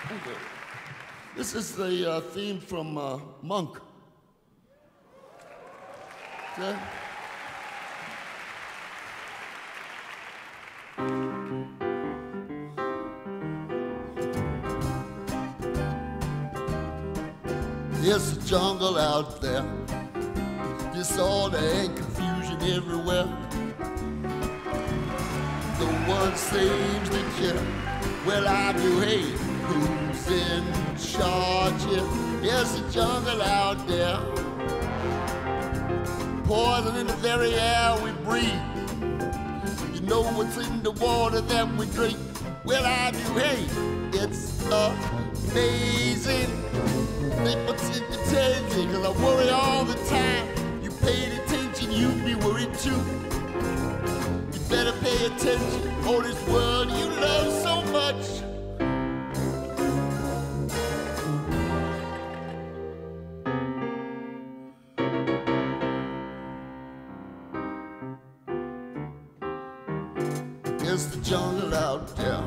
Okay. This is the theme from Monk. Okay? There's a jungle out there, disorder and confusion everywhere. No one seems to care. Well, I do hate who's in charge here. There's a jungle out there, poison in the very air we breathe. You know what's in the water that we drink. Well, I do hate, it's amazing. Think what's in the taking, 'cause I worry all the time. You paid attention, you'd be worried too. You better pay attention, for this world you love so much. There's the jungle out there.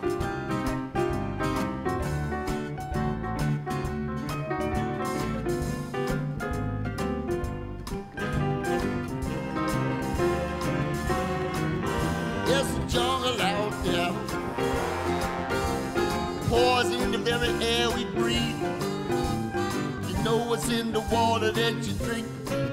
There's a jungle out there, poison in the very air we breathe. You know what's in the water that you drink.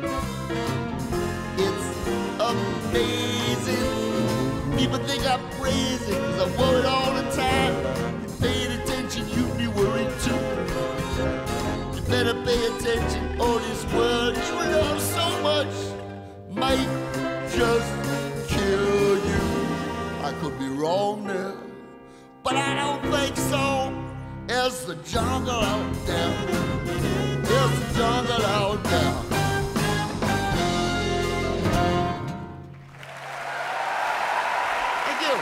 It's amazing. People think I'm crazy, 'cause I'm worried all the time. You paid attention, you'd be worried too. You better pay attention, or this world you love so much might just kill you. I could be wrong there, but I don't think so. There's the jungle out there. There's the jungle out there. Thank you.